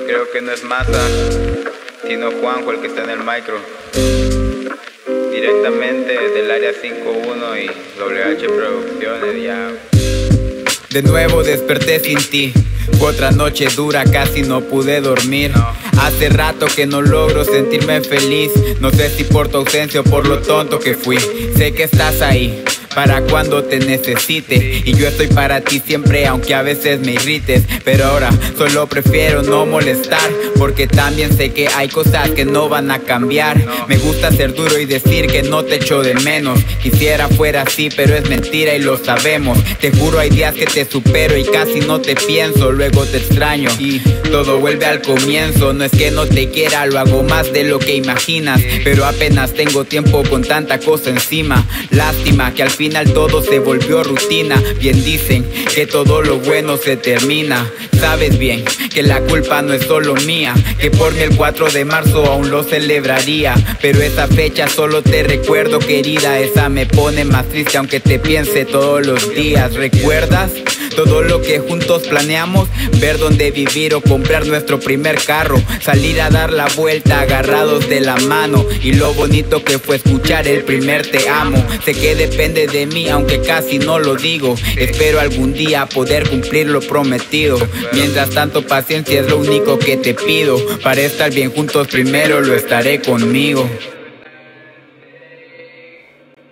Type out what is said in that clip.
Creo que no es Mata, sino Juanjo el que está en el micro. Directamente del área 51 y WH Producciones, ya. De nuevo desperté sin ti. Fue otra noche dura, casi no pude dormir. Hace rato que no logro sentirme feliz. No sé si por tu ausencia o por lo tonto que fui. Sé que estás ahí para cuando te necesite, y yo estoy para ti siempre, aunque a veces me irrites. Pero ahora solo prefiero no molestar, porque también sé que hay cosas que no van a cambiar. Me gusta ser duro y decir que no te echo de menos. Quisiera fuera así, pero es mentira y lo sabemos. Te juro hay días que te supero y casi no te pienso. Luego te extraño y todo vuelve al comienzo. No es que no te quiera, lo hago más de lo que imaginas, pero apenas tengo tiempo con tanta cosa encima. Lástima que al final todo se volvió rutina. Bien dicen que todo lo bueno se termina. Sabes bien que la culpa no es solo mía, que por mí el 4 de marzo aún lo celebraría, pero esa fecha solo te recuerdo, querida. Esa me pone más triste aunque te piense todos los días. ¿Recuerdas todo lo que juntos planeamos? Ver dónde vivir o comprar nuestro primer carro, salir a dar la vuelta agarrados de la mano, y lo bonito que fue escuchar el primer te amo. Sé que depende de mí aunque casi no lo digo. Espero algún día poder cumplir lo prometido. Mientras tanto paciencia es lo único que te pido. Para estar bien juntos primero lo estaré conmigo.